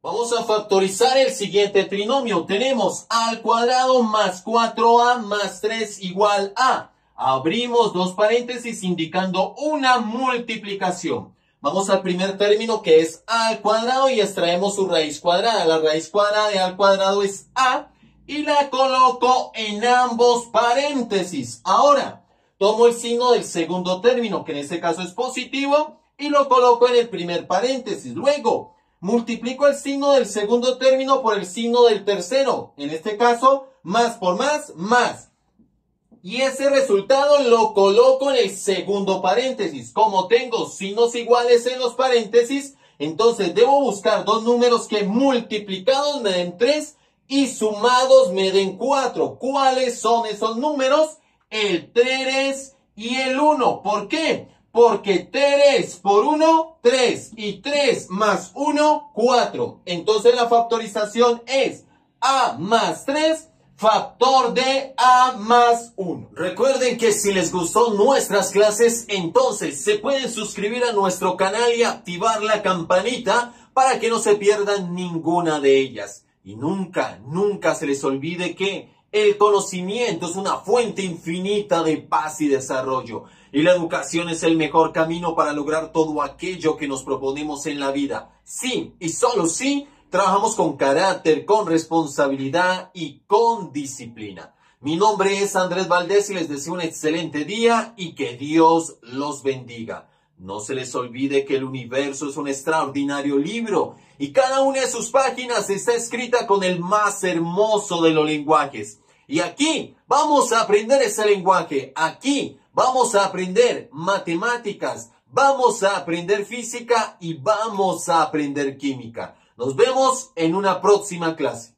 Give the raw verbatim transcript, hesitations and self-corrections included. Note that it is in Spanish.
Vamos a factorizar el siguiente trinomio. Tenemos a al cuadrado más cuatro a más tres igual a. Abrimos dos paréntesis indicando una multiplicación. Vamos al primer término que es a al cuadrado y extraemos su raíz cuadrada. La raíz cuadrada de a al cuadrado es a y la coloco en ambos paréntesis. Ahora, tomo el signo del segundo término, que en este caso es positivo, y lo coloco en el primer paréntesis. Luego, multiplico el signo del segundo término por el signo del tercero. En este caso, más por más, más. Y ese resultado lo coloco en el segundo paréntesis. Como tengo signos iguales en los paréntesis, entonces debo buscar dos números que multiplicados me den tres y sumados me den cuatro. ¿Cuáles son esos números? El tres y el uno. ¿Por qué? Porque tres por uno, tres. Y tres más uno, cuatro. Entonces la factorización es a más tres, factor de a más uno. Recuerden que si les gustó nuestras clases, entonces se pueden suscribir a nuestro canal y activar la campanita para que no se pierdan ninguna de ellas. Y nunca, nunca se les olvide que el conocimiento es una fuente infinita de paz y desarrollo. Y la educación es el mejor camino para lograr todo aquello que nos proponemos en la vida. Sí, y solo sí, trabajamos con carácter, con responsabilidad y con disciplina. Mi nombre es Andrés Valdés y les deseo un excelente día y que Dios los bendiga. No se les olvide que el universo es un extraordinario libro y cada una de sus páginas está escrita con el más hermoso de los lenguajes. Y aquí vamos a aprender ese lenguaje. Aquí vamos a aprender matemáticas, vamos a aprender física y vamos a aprender química. Nos vemos en una próxima clase.